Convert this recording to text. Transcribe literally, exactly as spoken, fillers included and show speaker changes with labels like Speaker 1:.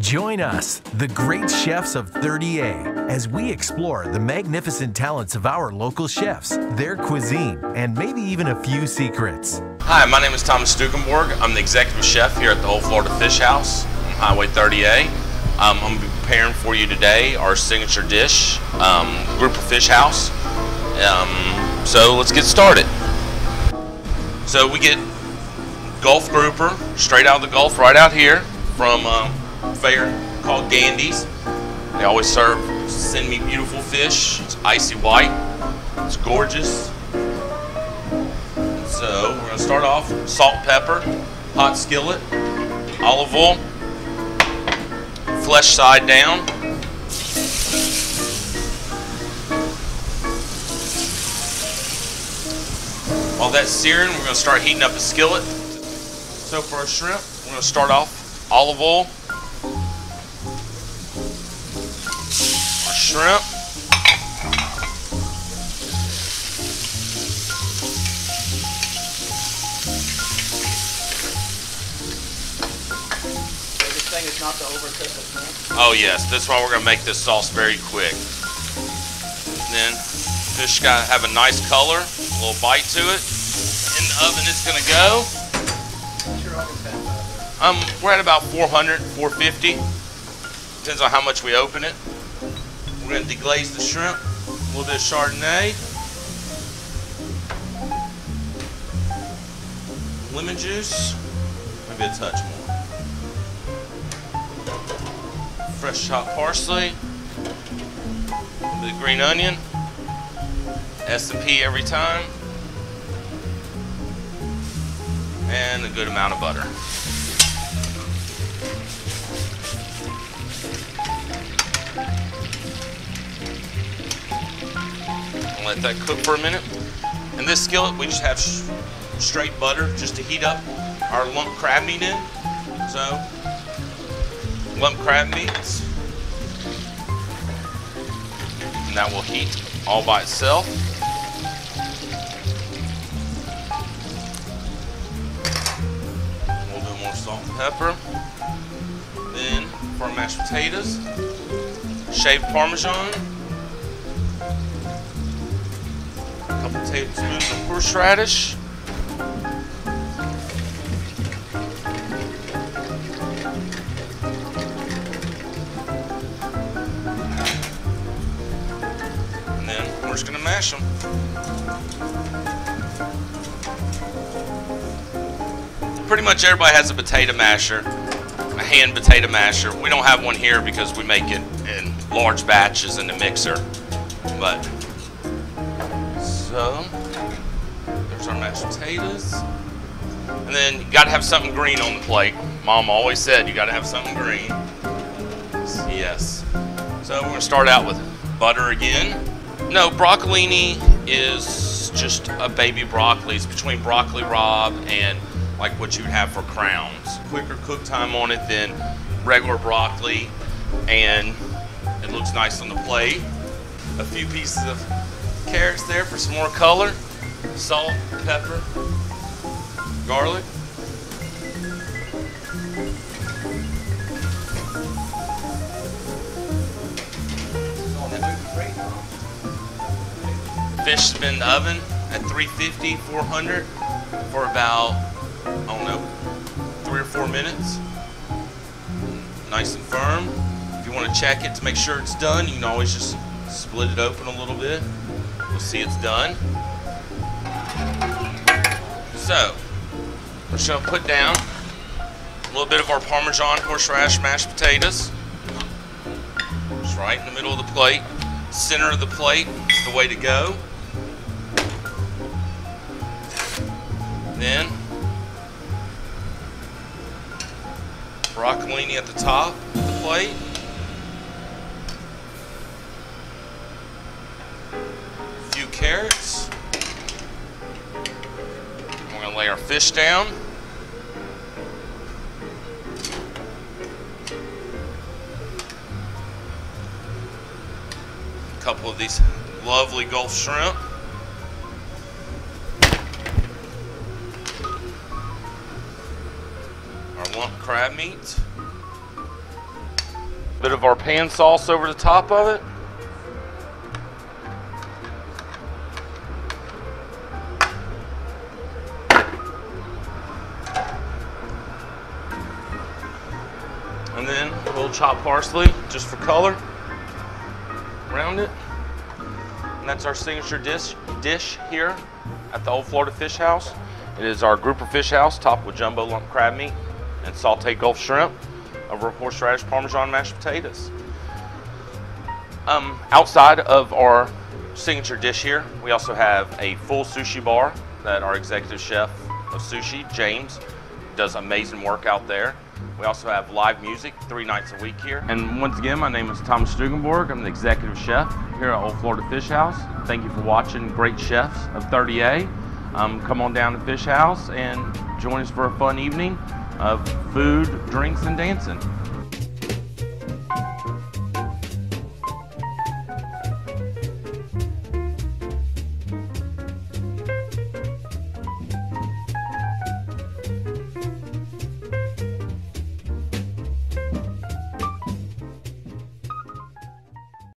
Speaker 1: Join us, the great chefs of thirty A, as we explore the magnificent talents of our local chefs, their cuisine, and maybe even a few secrets.
Speaker 2: Hi, my name is Thomas Stukenborg. I'm the executive chef here at the Old Florida Fish House on Highway thirty A. Um, I'm going to be preparing for you today our signature dish, um, grouper fish house. Um, so let's get started. So we get Gulf grouper straight out of the Gulf, right out here from um, a fair called Gandy's. They always serve, send me beautiful fish. It's icy white. It's gorgeous. So we're going to start off salt, pepper, hot skillet, olive oil, flesh side down. While that's searing, we're going to start heating up the skillet. So for our shrimp, we're going to start off olive oil, our shrimp,
Speaker 3: Is not to overcook the shrimp.
Speaker 2: Oh yes, that's why we're going to make this sauce very quick. And then fish got to have a nice color, a little bite to it. In the oven it's going to go.
Speaker 3: What's your oven temp?
Speaker 2: Um, we're at about four hundred, four fifty. Depends on how much we open it. We're going to deglaze the shrimp, a little bit of Chardonnay, lemon juice, maybe a touch more. Fresh chopped parsley, the green onion, S and P every time, and a good amount of butter. I'll let that cook for a minute. In this skillet, we just have straight butter just to heat up our lump crab meat in. So. Lump crab meats, and that will heat all by itself. A little bit more salt and pepper. Then for our mashed potatoes, shaved Parmesan, a couple tablespoons of horseradish, we're just going to mash them. Pretty much everybody has a potato masher, a hand potato masher. We don't have one here because we make it in large batches in the mixer. But, so, there's our mashed potatoes. And then you got to have something green on the plate. Mom always said you got to have something green. Yes. So we're going to start out with butter again. No, broccolini is just a baby broccoli. It's between broccoli rabe and like what you would have for crowns. Quicker cook time on it than regular broccoli, and it looks nice on the plate. A few pieces of carrots there for some more color. Salt, pepper, garlic. Fish has been in the oven at three fifty, four hundred for about, I don't know, three or four minutes. Nice and firm. If you want to check it to make sure it's done, you can always just split it open a little bit. You'll see it's done. So, we're just going to put down a little bit of our Parmesan horseradish mashed potatoes. Just right in the middle of the plate. Center of the plate is the way to go. Then broccolini at the top of the plate. A few carrots. We're going to lay our fish down. A couple of these lovely Gulf shrimp. Our lump crab meat. bit of our pan sauce over the top of it. And then a little chopped parsley, just for color, around it. And that's our signature dish, dish here at the Old Florida Fish House. It is our grouper fish house topped with jumbo lump crab meat and sauteed Gulf shrimp over horseradish Parmesan mashed potatoes. Um, outside of our signature dish here, we also have a full sushi bar that our executive chef of sushi, James, does amazing work out there. We also have live music three nights a week here. And once again, my name is Thomas Stugenborg. I'm the executive chef here at Old Florida Fish House. Thank you for watching Great Chefs of thirty A. Um, come on down to Fish House and join us for a fun evening of food, drinks, and dancing.